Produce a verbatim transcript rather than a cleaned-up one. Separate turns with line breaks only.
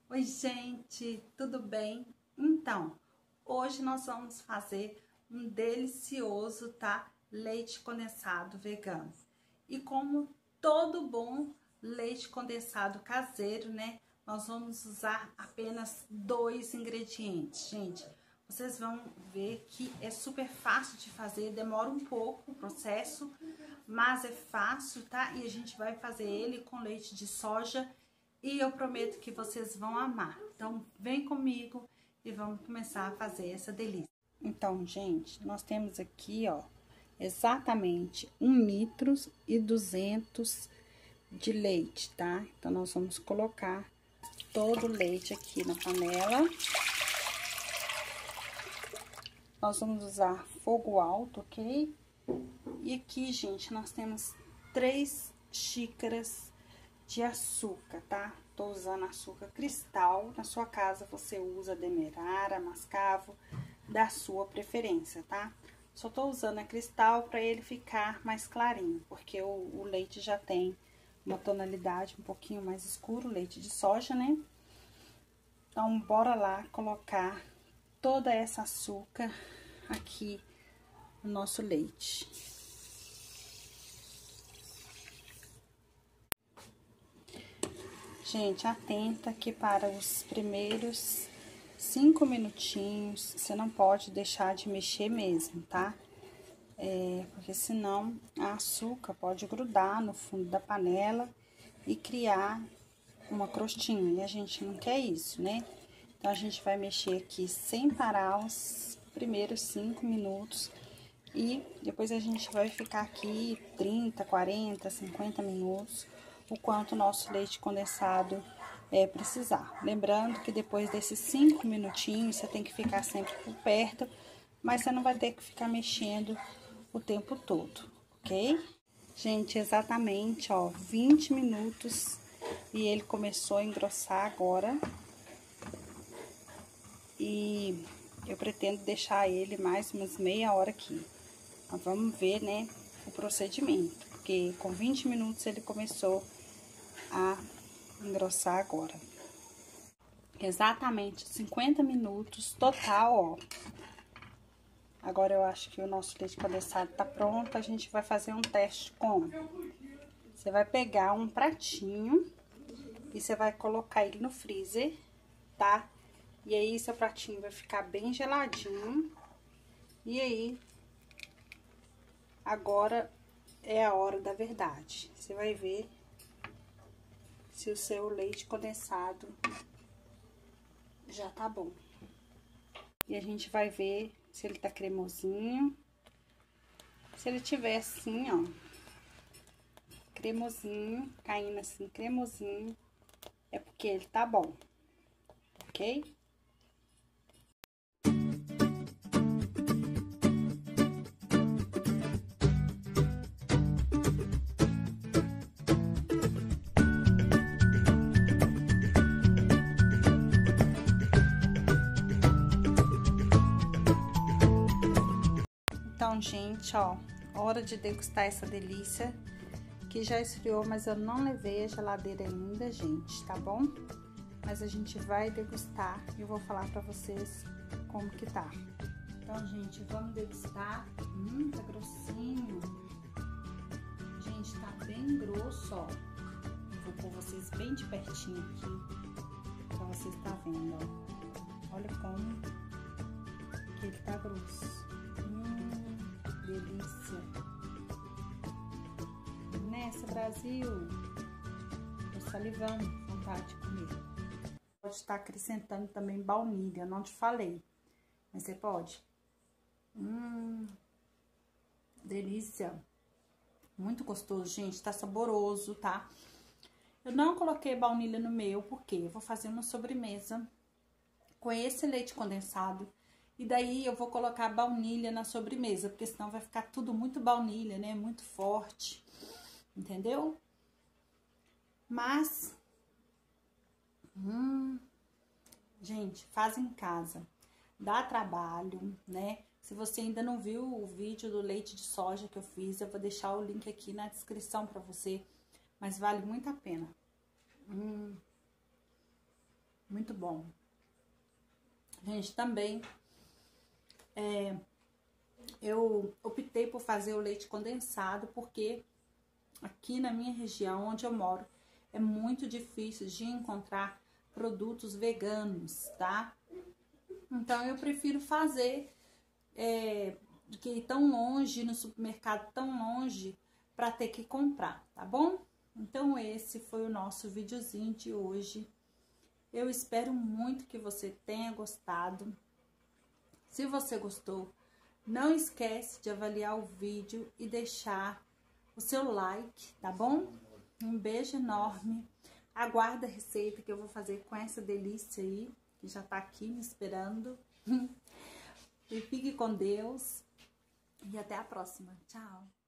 Oi, gente, tudo bem? Então, hoje nós vamos fazer um delicioso, tá? Leite condensado vegano. E como todo bom leite condensado caseiro, né? Nós vamos usar apenas dois ingredientes, gente. Vocês vão ver que é super fácil de fazer, demora um pouco o processo, mas é fácil, tá? E a gente vai fazer ele com leite de soja e eu prometo que vocês vão amar. Então, vem comigo e vamos começar a fazer essa delícia. Então, gente, nós temos aqui, ó, exatamente um litro e duzentos de leite, tá? Então, nós vamos colocar todo o leite aqui na panela. Nós vamos usar fogo alto, ok? E aqui, gente, nós temos três xícaras de açúcar, tá? Tô usando açúcar cristal. Na sua casa você usa demerara, mascavo, da sua preferência, tá? Só tô usando a cristal para ele ficar mais clarinho, porque o, o leite já tem uma tonalidade um pouquinho mais escuro, leite de soja, né? Então, bora lá colocar toda essa açúcar aqui no nosso leite. Gente, atenta que para os primeiros cinco minutinhos, você não pode deixar de mexer mesmo, tá? É, porque senão a açúcar pode grudar no fundo da panela e criar uma crostinha, e a gente não quer isso, né? Então, a gente vai mexer aqui sem parar os primeiros cinco minutos e depois a gente vai ficar aqui trinta, quarenta, cinquenta minutos, o quanto o nosso leite condensado é, precisar. Lembrando que depois desses cinco minutinhos, você tem que ficar sempre por perto, mas você não vai ter que ficar mexendo o tempo todo, ok? Gente, exatamente, ó, vinte minutos e ele começou a engrossar agora. E eu pretendo deixar ele mais umas meia hora aqui. Mas vamos ver, né, o procedimento, porque com vinte minutos ele começou a engrossar agora. Exatamente cinquenta minutos total, ó. Agora eu acho que o nosso leite condensado tá pronto. A gente vai fazer um teste como? Você vai pegar um pratinho e você vai colocar ele no freezer, tá? E aí, seu pratinho vai ficar bem geladinho. E aí, agora é a hora da verdade. Você vai ver se o seu leite condensado já tá bom. E a gente vai ver se ele tá cremosinho. Se ele tiver assim, ó, cremosinho, caindo assim, cremosinho, é porque ele tá bom, ok? Então, gente, ó, hora de degustar essa delícia, que já esfriou, mas eu não levei a geladeira ainda, gente, tá bom? Mas a gente vai degustar e eu vou falar pra vocês como que tá. Então, gente, vamos degustar. Hum, tá grossinho. Gente, tá bem grosso, ó. Eu vou pôr vocês bem de pertinho aqui, pra vocês tá vendo, ó. Olha como que ele tá grosso. Delícia. Nessa, Brasil. Tô salivando, vontade de comer. Pode estar acrescentando também baunilha, não te falei. Mas você pode. Hum. Delícia. Muito gostoso, gente. Tá saboroso, tá? Eu não coloquei baunilha no meu, porque eu vou fazer uma sobremesa com esse leite condensado. E daí, eu vou colocar baunilha na sobremesa, porque senão vai ficar tudo muito baunilha, né? Muito forte, entendeu? Mas, hum, gente, faz em casa. Dá trabalho, né? Se você ainda não viu o vídeo do leite de soja que eu fiz, eu vou deixar o link aqui na descrição pra você. Mas vale muito a pena. Hum. Muito bom. Gente, também é, eu optei por fazer o leite condensado, porque aqui na minha região, onde eu moro, é muito difícil de encontrar produtos veganos, tá? Então, eu prefiro fazer é, do que ir tão longe, no supermercado tão longe, para ter que comprar, tá bom? Então, esse foi o nosso videozinho de hoje. Eu espero muito que você tenha gostado. Se você gostou, não esquece de avaliar o vídeo e deixar o seu like, tá bom? Um beijo enorme. Aguarda a receita que eu vou fazer com essa delícia aí, que já tá aqui me esperando. E fique com Deus. E até a próxima. Tchau!